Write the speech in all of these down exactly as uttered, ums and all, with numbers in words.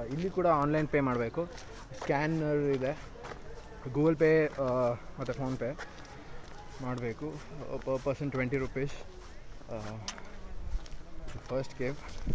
ಇಲ್ಲಿ ಕೂಡ online pay ಮಾಡಬೇಕು. ಸ್ಕ್ಯಾನರ್ ಇದೆ, ಗೂಗಲ್ ಪೇ ಮತ್ತು ಫೋನ್ಪೇ ಮಾಡಬೇಕು. Per person twenty rupees. First cave.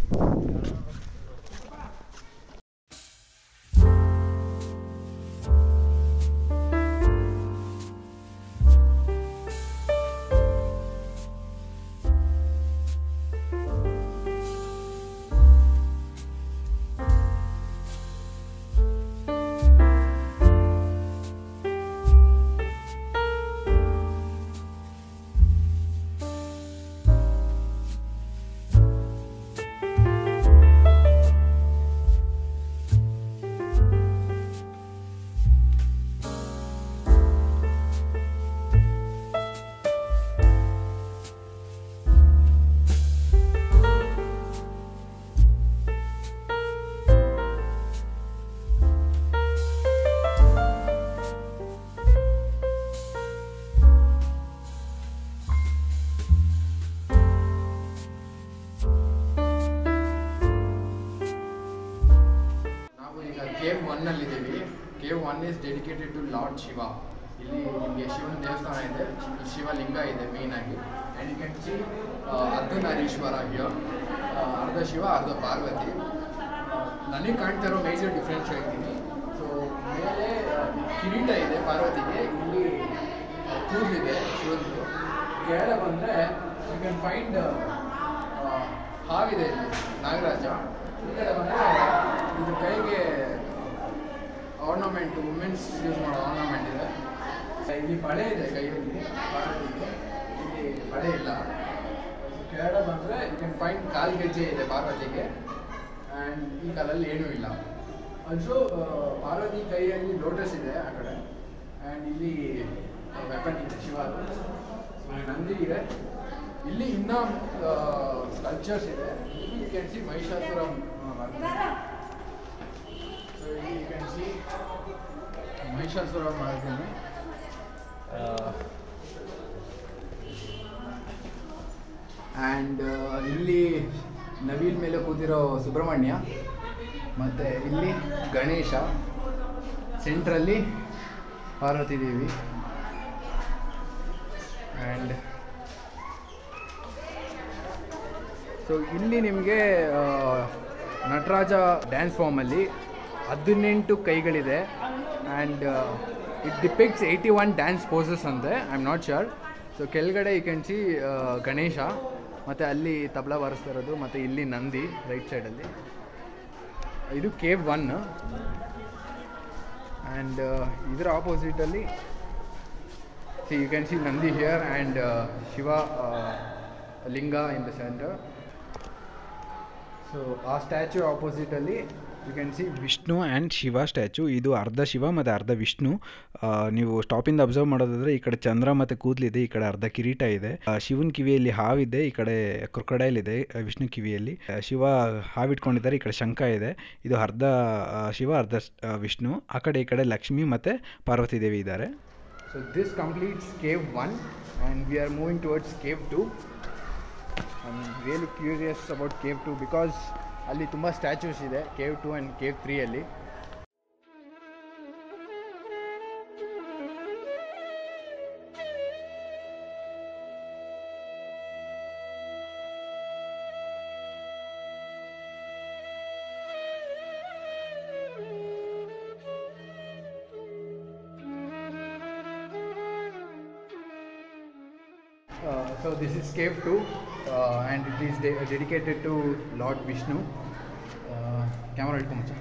Cave ಒನ್ನಲ್ಲಿದ್ದೀವಿ. Cave one is dedicated to lord Shiva. ಇಲ್ಲಿ ನಿಮಗೆ ಶಿವನ ದೇವಸ್ಥಾನ ಇದೆ, ಶಿವಲಿಂಗ ಇದೆ ಮೇಯ್ನಾಗಿ. And you can see Ardhanarishvara here. ಅರ್ಧ ಶಿವ ಅರ್ಧ ಪಾರ್ವತಿ. ನನಗೆ ಕಾಣ್ತಾ ಇರೋ ಮೇಜರ್ ಡಿಫ್ರೆನ್ಸ್ ಹೇಳ್ತೀನಿ. ಸೊ ಮೇಲೆ ಕಿರೀಟ ಇದೆ ಪಾರ್ವತಿಗೆ, ಇಲ್ಲಿ ಕೂದಲಿದೆ ಶಿವನಿಗೆ. ಕೆಳಗೆ ಬಂದರೆ ಯು ಕ್ಯಾನ್ ಫೈಂಡ್ ಹಾವಿದೆ ಇಲ್ಲಿ ನಾಗರಾಜ. ಈ ಕಡೆ ಬಂದರೆ ಇದು ಕೈಗೆ ಆರ್ನಮೆಂಟ್, ವುಮೆನ್ಸ್ ಯೂಸ್ ಮಾಡೋ ಆರ್ನಮೆಂಟ್ ಇದೆ. ಇಲ್ಲಿ ಬಳೆ ಇದೆ ಕೈಯಲ್ಲಿ ಪಾರ್ವತಿಗೆ, ಇಲ್ಲಿ ಬಳೆ ಇಲ್ಲ. ಕೆಳಗಡೆ ಬಂದರೆ ಯು ಕ್ಯಾನ್ ಫೈಂಡ್ ಕಾಲು ಗೆಜ್ಜೆ ಇದೆ ಪಾರ್ವತಿಗೆ. ಆ್ಯಂಡ್ ಈ ಕಾಲಲ್ಲಿ ಏನೂ ಇಲ್ಲ. ಆಲ್ಸೋ ಪಾರ್ವತಿ ಕೈಯಲ್ಲಿ ಲೋಟಸ್ ಇದೆ ಆ ಕಡೆ. ಆ್ಯಂಡ್ ಇಲ್ಲಿ ವೆಪನ್ ಇದೆ ಶಿವಾದು. ನಂದಿ ಇದೆ. ಇಲ್ಲಿ ಇನ್ನೂ ಸ್ಕಲ್ಪ್ಚರ್ಸ್ ಇದೆ. ಇಲ್ಲಿ you can see Mahishasura. So ಇಲ್ಲಿ ಯು ಕ್ಯಾನ್ ಸಿ ಮಹಿಷಾಸುರ ಮಾಡ್ತೀನಿ. ಆ್ಯಂಡ್ ಇಲ್ಲಿ ನವಿಲ್ ಮೇಲೆ ಕೂತಿರೋ ಸುಬ್ರಹ್ಮಣ್ಯ, ಮತ್ತು ಇಲ್ಲಿ ಗಣೇಶ, ಸೆಂಟ್ರಲ್ಲಿ ಪಾರ್ವತಿ ದೇವಿ. ಆ್ಯಂಡ್ ಸೊ ಇಲ್ಲಿ ನಿಮಗೆ ನಟರಾಜ ಡ್ಯಾನ್ಸ್ ಫಾರ್ಮಲ್ಲಿ ಹದಿನೆಂಟು ಕೈಗಳಿದೆ. And it depicts eighty one dance poses ಅಂತೆ. I am not sure. So ಕೆಳಗಡೆ ಯು ಕ್ಯಾನ್ ಸಿ ಗಣೇಶ, ಮತ್ತು ಅಲ್ಲಿ ತಬಲಾ ಬಾರಿಸ್ತಾ ಇರೋದು, ಮತ್ತು ಇಲ್ಲಿ ನಂದಿ ರೈಟ್ ಸೈಡಲ್ಲಿ. ಇದು ಕೇವ್ ಒನ್. ಆ್ಯಂಡ್ ಇದರ ಆಪೋಸಿಟಲ್ಲಿ see you can see Nandi here and Shiva linga in the centre. So ಆ ಸ್ಟ್ಯಾಚ್ಯೂ ಆಪೋಸಿಟಲ್ಲಿ you can see Vishnu and Shiva statue. ಇದು ಅರ್ಧ ಶಿವ ಮತ್ತು ಅರ್ಧ ವಿಷ್ಣು. ನೀವು ಸ್ಟಾಪಿಂದ ಅಬ್ಸರ್ವ್ ಮಾಡೋದಾದರೆ ಈ ಕಡೆ ಚಂದ್ರ ಮತ್ತು ಕೂದಲಿದೆ, ಈ ಕಡೆ ಅರ್ಧ ಕಿರೀಟ ಇದೆ. ಶಿವನ ಕಿವಿಯಲ್ಲಿ ಹಾವಿದೆ, ಈ ಕಡೆ ಕ್ರೊಕೊಡೈಲ್ ಇದೆ ವಿಷ್ಣು ಕಿವಿಯಲ್ಲಿ. ಶಿವ ಹಾವಿಟ್ಕೊಂಡಿದ್ದಾರೆ, ಈ ಕಡೆ ಶಂಖ ಇದೆ. ಇದು ಅರ್ಧ ಶಿವ ಅರ್ಧ ವಿಷ್ಣು. ಆ ಕಡೆ ಈ ಕಡೆ ಲಕ್ಷ್ಮಿ ಮತ್ತು ಪಾರ್ವತಿ ದೇವಿ ಇದ್ದಾರೆ. So this completes cave one and we are moving towards cave two. I am really curious about cave two because ಅಲ್ಲಿ ತುಂಬ ಸ್ಟ್ಯಾಚ್ಯೂಸ್ ಇದೆ ಕೇವ್ ಟು ಆ್ಯಂಡ್ ಕೇವ್ ತ್ರೀಯಲ್ಲಿ. Uh, so this is cave two uh, and it is de dedicated to Lord Vishnu. Uh, camera itkomocha.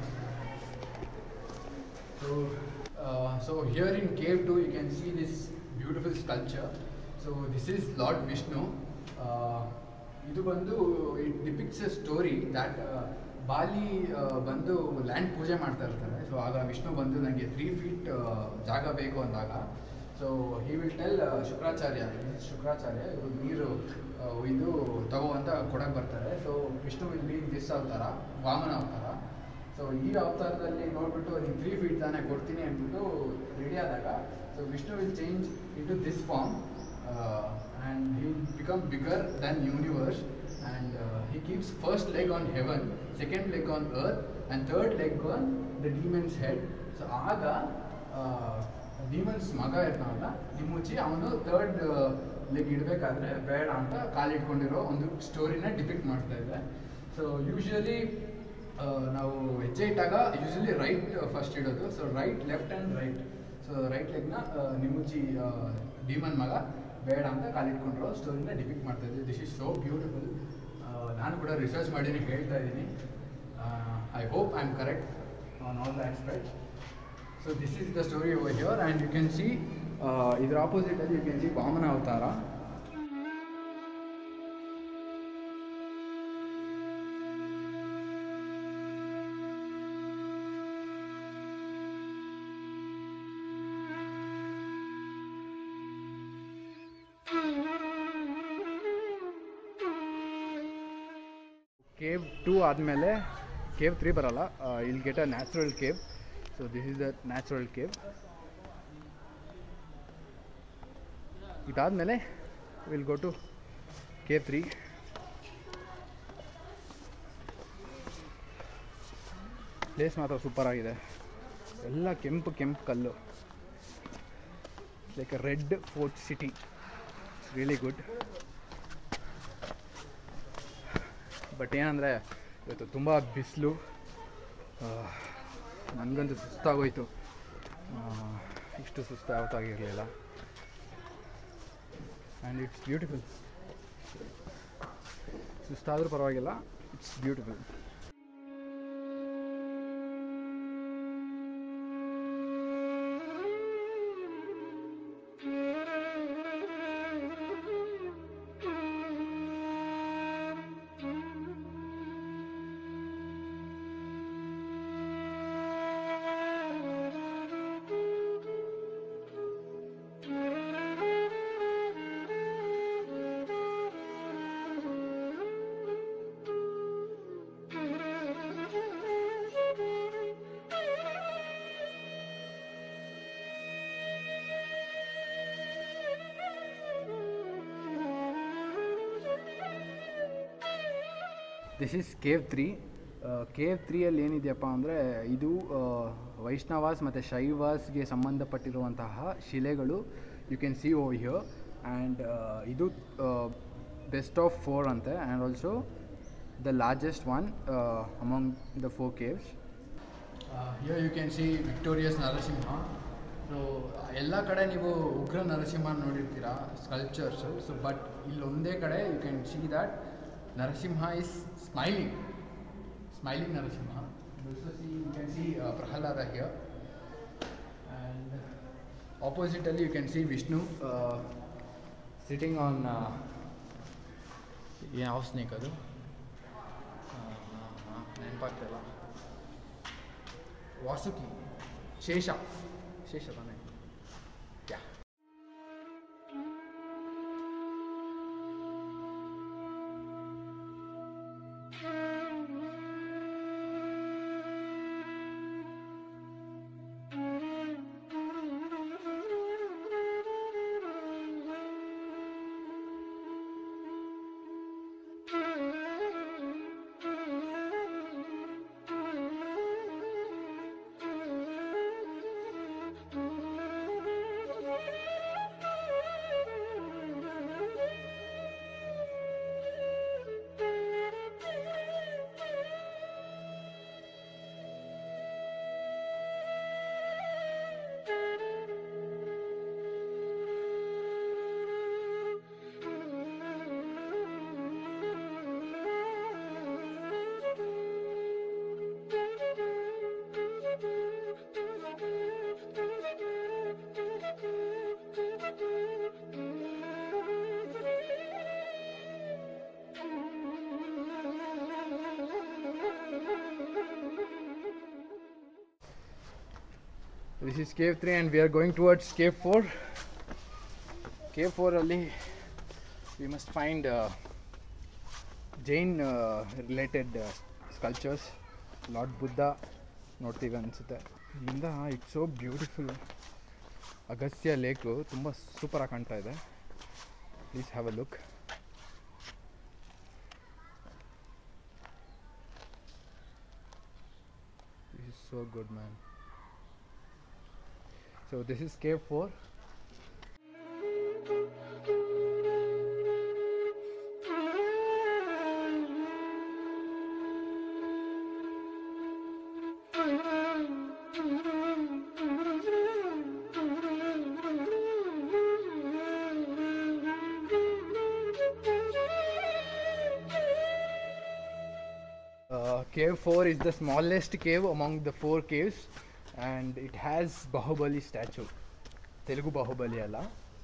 So uh, so here in cave two you can see this beautiful sculpture. So this is Lord Vishnu. Uh, ಇದು ಬಂದು it depicts a story that uh, ಬಾಲಿ ಬಂದು land ಪೂಜೆ ಮಾಡ್ತಾ ಇರ್ತಾರೆ. So ಆಗ ವಿಷ್ಣು ಬಂದು ನನಗೆ three feet ಜಾಗ ಬೇಕು ಅಂದಾಗ so he will tell Shukracharya, Shukracharya ಇವರು ನೀರು ಇದು ತಗೋ ಅಂತ ಕೊಡಕ್ಕೆ ಬರ್ತಾರೆ. So Vishnu will be this avatar, Vamana ಅವತಾರ. ಸೊ ಈ ಅವತಾರದಲ್ಲಿ ನೋಡ್ಬಿಟ್ಟು ನೀವು ತ್ರೀ ಫೀಟ್ ತಾನೇ ಕೊಡ್ತೀನಿ ಅಂದ್ಬಿಟ್ಟು ರೆಡಿ ಆದಾಗ so Vishnu will change into this form and he will become bigger than universe and uh, he keeps first leg on heaven, second leg on earth, and third leg on the demon's head. So ಆಗ demon's ಮಗ ಇರ್ತಾನಲ್ಲ ನಿಮ್ಮುಚ್ಚಿ ಅವನು third leg ಇಡಬೇಕಾದ್ರೆ ಬೇಡ ಅಂತ ಕಾಲಿಟ್ಕೊಂಡಿರೋ ಒಂದು ಸ್ಟೋರಿನ depict ಮಾಡ್ತಾ ಇದೆ. So usually ನಾವು ಹೆಜ್ಜೆ ಇಟ್ಟಾಗ ಯೂಶ್ವಲಿ ರೈಟ್ ಫಸ್ಟ್ ಇಡೋದು. So right left and right. So right ಲೆಗ್ನ ನಿಮ್ಮುಚ್ಚಿ ಡಿಮನ್ ಮಗ ಬೇಡ ಅಂತ ಕಾಲಿಟ್ಕೊಂಡಿರೋ ಸ್ಟೋರಿನ ಡಿಪಿಕ್ಟ್ ಮಾಡ್ತಾ ಇದ್ದೆ. This is so beautiful. ನಾನು ಕೂಡ ರಿಸರ್ಚ್ ಮಾಡೀನಿ, ಹೇಳ್ತಾ ಇದ್ದೀನಿ. I hope I am correct on all the aspects. So this is the story over here, and you can see uh, idra opposite alli you can see Vamana Avatara. Cave two ಆದಮೇಲೆ cave three ಬರಲ್ಲ. uh, you'll get a natural cave. So this is the natural cave. ಇದಾದಮೇಲೆ we'll go to cave three. Place ಮಾತ್ರ super ಆಗಿದೆ. ಎಲ್ಲ ಕೆಂಪು ಕೆಂಪು ಕಲ್ಲು, like a red fort city. It's really good. But ಏನಂದರೆ ಇವತ್ತು ತುಂಬ ಬಿಸಿಲು, ನನಗಂತೂ ಸುಸ್ತಾಗೋಯ್ತು. ಇಷ್ಟು ಸುಸ್ತು ಯಾವತ್ತಾಗಿರಲಿಲ್ಲ. And it's beautiful. ಸುಸ್ತಾದರೂ ಪರವಾಗಿಲ್ಲ, it's beautiful. This is cave three. Cave ತ್ರೀಯಲ್ಲಿ ಏನಿದೆಯಪ್ಪ ಅಂದರೆ ಇದು ವೈಷ್ಣವಾಸ್ ಮತ್ತು ಶೈವಾಸ್ಗೆ ಸಂಬಂಧಪಟ್ಟಿರುವಂತಹ ಶಿಲೆಗಳು. You can see over here. And ಇದು ಬೆಸ್ಟ್ ಆಫ್ ಫೋರ್ ಅಂತೆ, and also the largest one among the four caves. Here you can see victorious Narasimha. So ಎಲ್ಲ ಕಡೆ ನೀವು ಉಗ್ರ ನರಸಿಂಹ ನೋಡಿರ್ತೀರ ಸ್ಕಲ್ಪ್ಚರ್ಸು. ಸೊ ಬಟ್ ಇಲ್ಲೊಂದೇ ಕಡೆ you can see that Narasimha is smiling, smiling Narasimha. You also see, you can see uh, Prahalada here, and oppositely you can see Vishnu uh, sitting on ಯಾವ snake ಅದು ನೆನಪಾಗ್ತಿಲ್ಲ. ವಾಸುಕಿ, ಶೇಷ, ಶೇಷ ತಾನೆ. ಯಾ This is cave three and we are going towards cave four. Cave four alli we must find uh, Jain uh, related uh, sculptures. Lord Buddha ನೋಡ್ತೀವಿ ಅನಿಸುತ್ತೆ. ಇಲ್ಲಿಂದ it's so beautiful. Agastya lake ತುಂಬ ಸೂಪರಾಗಿ ಕಾಣ್ತಾ ಇದೆ. Please have a look. so good, man. So this is cave four. Uh, cave four is the smallest cave among the four caves, and it has Bahubali statue. Telugu Bahubali alla.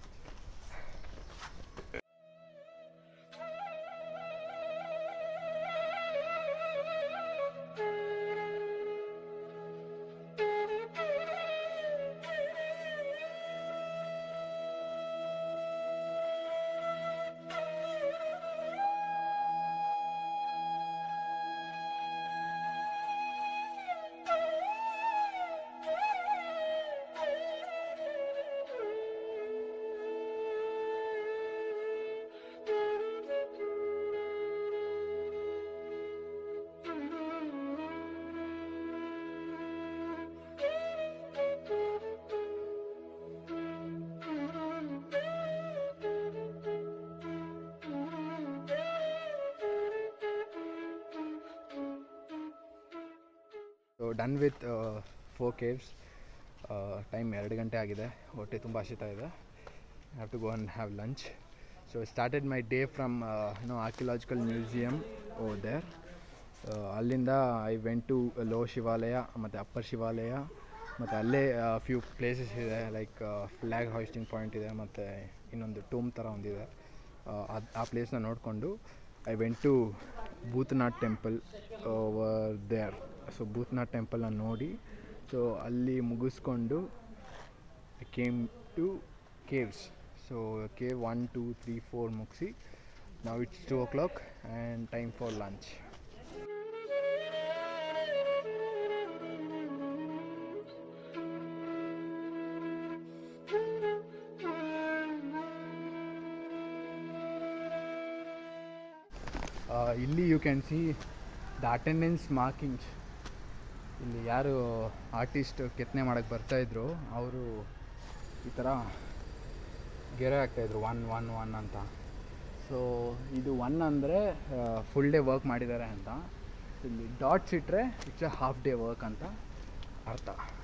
So done with uh, four caves. Uh, time ಎರಡು ಗಂಟೆ ಆಗಿದೆ. ಹೊಟ್ಟೆ ತುಂಬ ಹಸಿತಾ ಇದೆ. I have to go and have lunch. So I started my day from uh, you know archaeological museum over there. Uh, ಅಲ್ಲಿಂದ I went to low Shivalaya ಮತ್ತು upper Shivalaya, ಮತ್ತು ಅಲ್ಲೇ ಫ್ಯೂ ಪ್ಲೇಸಸ್ ಇದೆ, ಲೈಕ್ ಫ್ಲ್ಯಾಗ್ ಹಾಯಿಸ್ಟಿಂಗ್ ಪಾಯಿಂಟ್ ಇದೆ, ಮತ್ತು ಇನ್ನೊಂದು tomb ಥರ ಒಂದಿದೆ. ಅದು ಆ ಪ್ಲೇಸ್ನ ನೋಡಿಕೊಂಡು I went to Bhootnath temple over there. So Bhootnath ಟೆಂಪಲ್ನ ನೋಡಿ, ಸೊ ಅಲ್ಲಿ ಮುಗಿಸ್ಕೊಂಡು I came to caves. So cave one two three four ಮುಗಿಸಿ, ನಾವು it's two o'clock and time for lunch. ಇಲ್ಲಿ you can see the attendance markings. ಇಲ್ಲಿ ಯಾರು artist ಕೆತ್ತನೆ ಮಾಡೋಕ್ಕೆ ಬರ್ತಾಯಿದ್ರು ಅವರು ಈ ಥರ ಗೆರೆ ಹಾಕ್ತಾಯಿದ್ರು ಒನ್ ಒನ್ ಒನ್ ಅಂತ. ಸೊ ಇದು ಒನ್ ಅಂದರೆ ಫುಲ್ ಡೇ ವರ್ಕ್ ಮಾಡಿದ್ದಾರೆ ಅಂತ. ಇಲ್ಲಿ ಡಾಟ್ಸ್ ಇಟ್ಟರೆ it's a half day work ಅಂತ ಅರ್ಥ.